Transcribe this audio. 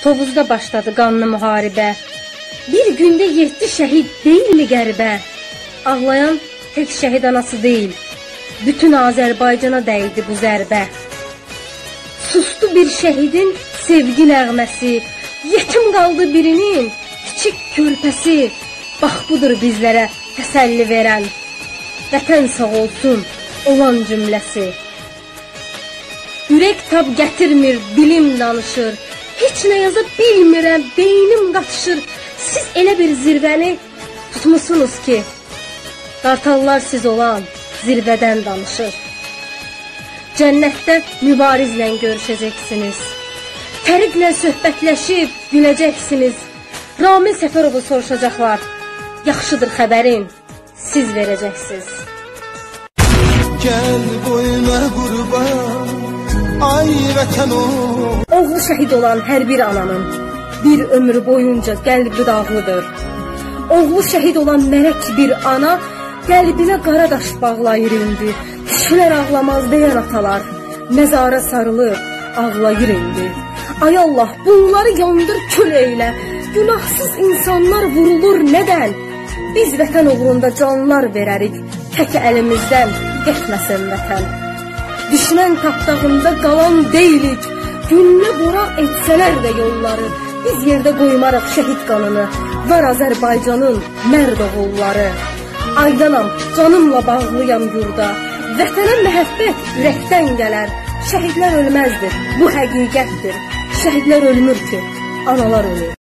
Tovuzda başladı qanlı müharibə. Bir gündə 7 şəhid deyilmi qəribə? Ağlayan tək şəhid anası deyil, bütün Azərbaycana dəydi bu zərbə. Sustu bir şəhidin sevgi nəğməsi, yetim qaldı birinin kiçik körpəsi. Bax budur bizlərə təsəlli verən, vətən sağ olsun olan cümləsi. Ürək tab gətirmir, dilim danışır, heç nə yaza bilmirəm, beynim qaçışır. Siz elə bir zirvəni tutmusunuz ki, qartallar siz olan zirvədən danışır. Cənnətdə mübarizlə görüşəcəksiniz, Fəridlə söhbətləşib güləcəksiniz. Ramil Səfərovu soruşacaqlar, yaxşıdır xəbərin siz verəcəksiniz. Gəl boyuna qurban, ay vətən o. Oğlu şəhid olan hər bir ananın bir ömrü boyunca qəlbi dağlıdır. Oğlu şəhid olan mələk bir ana qəlbinə qara daş bağlayır indi. Kişilər ağlamaz deyən atalar məzara sarılır, ağlayır indi. Ay Allah, bunları yandır, kül eylə. Günahsız insanlar vurulur nədən? Biz vətən uğrunda canlar verərik, tək əlimizdən getməsin vətən. Düşmən tapdağında qalan deyilik, günlü buraq etsələr də yolları. Biz yerdə qoymarıq şəhid qanını, var Azərbaycanın mərd oğulları. Aydanam, canımla bağlıyam yurda, vətənə məhəbbət ürəkdən gələr. Şəhidlər ölməzdir, bu həqiqətdir. Şəhidlər ölmür ki, analar ölür.